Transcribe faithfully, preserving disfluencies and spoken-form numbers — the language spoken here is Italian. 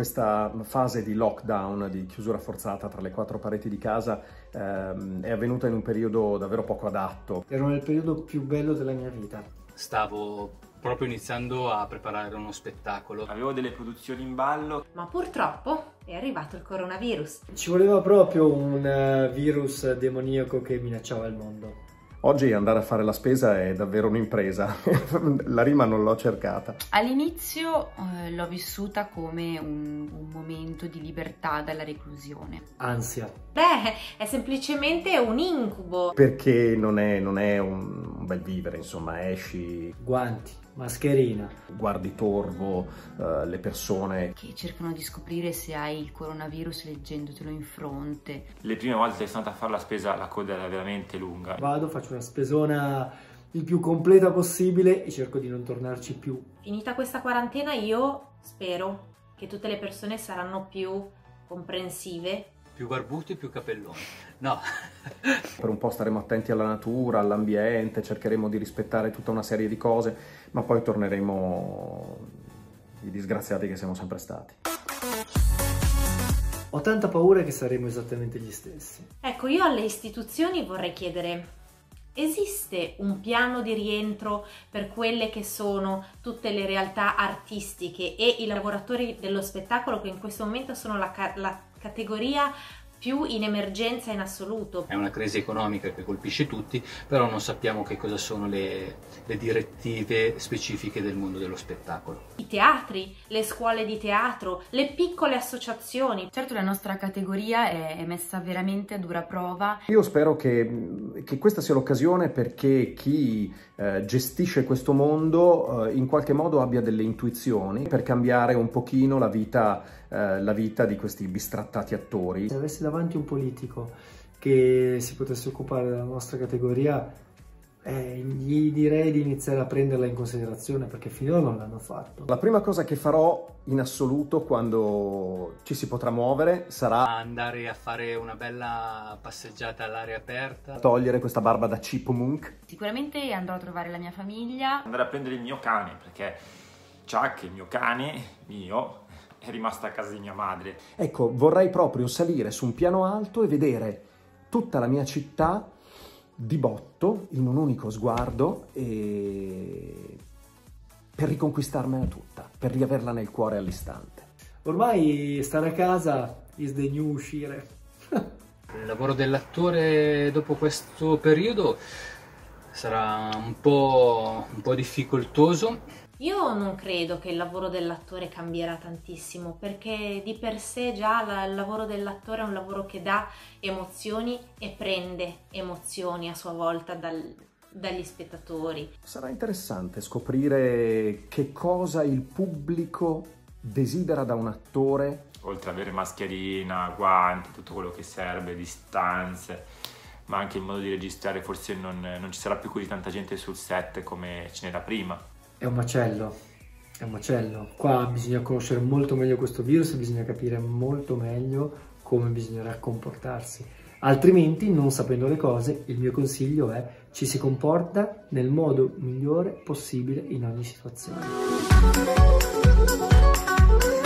questa fase di lockdown, di chiusura forzata tra le quattro pareti di casa, ehm, è avvenuta in un periodo davvero poco adatto. Ero nel periodo più bello della mia vita. Stavo proprio iniziando a preparare uno spettacolo. Avevo delle produzioni in ballo. Ma purtroppo è arrivato il coronavirus. Ci voleva proprio un uh, virus demoniaco che minacciava il mondo. Oggi andare a fare la spesa è davvero un'impresa, la rima non l'ho cercata. All'inizio eh, l'ho vissuta come un, un momento di libertà dalla reclusione. Ansia. Beh, è semplicemente un incubo. Perché non è, non è un, un bel vivere, insomma, esci... Guanti, mascherina. Guardi torvo, uh, le persone... che cercano di scoprire se hai il coronavirus leggendotelo in fronte. Le prime volte che sono andato a fare la spesa la coda era veramente lunga. Vado, faccio una spesona il più completa possibile e cerco di non tornarci più. Finita questa quarantena io spero che tutte le persone saranno più comprensive. Più barbuti e più capelloni. No. Per un po' staremo attenti alla natura, all'ambiente, cercheremo di rispettare tutta una serie di cose, ma poi torneremo i disgraziati che siamo sempre stati. Ho tanta paura che saremo esattamente gli stessi. Ecco, io alle istituzioni vorrei chiedere: esiste un piano di rientro per quelle che sono tutte le realtà artistiche e i lavoratori dello spettacolo, che in questo momento sono la, ca la categoria più in emergenza in assoluto? È una crisi economica che colpisce tutti, però non sappiamo che cosa sono le, le direttive specifiche del mondo dello spettacolo. I teatri, le scuole di teatro, le piccole associazioni. Certo, la nostra categoria è, è messa veramente a dura prova. Io spero che, che questa sia l'occasione perché chi eh, gestisce questo mondo eh, in qualche modo abbia delle intuizioni per cambiare un pochino la vita, eh, la vita di questi bistrattati attori. Se avessi davanti un politico che si potesse occupare della nostra categoria, eh, gli direi di iniziare a prenderla in considerazione, perché finora non l'hanno fatto. La prima cosa che farò in assoluto quando ci si potrà muovere sarà andare a fare una bella passeggiata all'aria aperta, togliere questa barba da chipmunk. Sicuramente andrò a trovare la mia famiglia. Andare a prendere il mio cane, perché Chuck, il mio cane, mio, è rimasto a casa di mia madre. Ecco, vorrei proprio salire su un piano alto e vedere tutta la mia città di botto, in un unico sguardo, e per riconquistarmela tutta, per riaverla nel cuore all'istante. Ormai stare a casa is the new uscire. Il lavoro dell'attore dopo questo periodo sarà un po', un po' difficoltoso. Io non credo che il lavoro dell'attore cambierà tantissimo, perché di per sé già la, il lavoro dell'attore è un lavoro che dà emozioni e prende emozioni a sua volta dal, dagli spettatori. Sarà interessante scoprire che cosa il pubblico desidera da un attore. Oltre ad avere mascherina, guanti, tutto quello che serve, distanze, ma anche il modo di registrare, forse non, non ci sarà più così tanta gente sul set come ce n'era prima. È un macello, è un macello. Qua bisogna conoscere molto meglio questo virus e bisogna capire molto meglio come bisognerà comportarsi. Altrimenti, non sapendo le cose, il mio consiglio è: ci si comporta nel modo migliore possibile in ogni situazione.